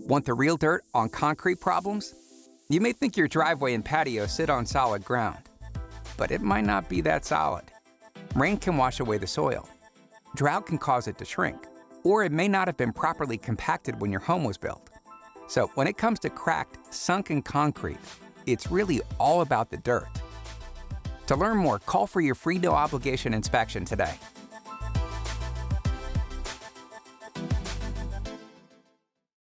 Want the real dirt on concrete problems? You may think your driveway and patio sit on solid ground, but it might not be that solid. Rain can wash away the soil. Drought can cause it to shrink, or it may not have been properly compacted when your home was built. So when it comes to cracked, sunken concrete, it's really all about the dirt. To learn more, call for your free no-obligation inspection today.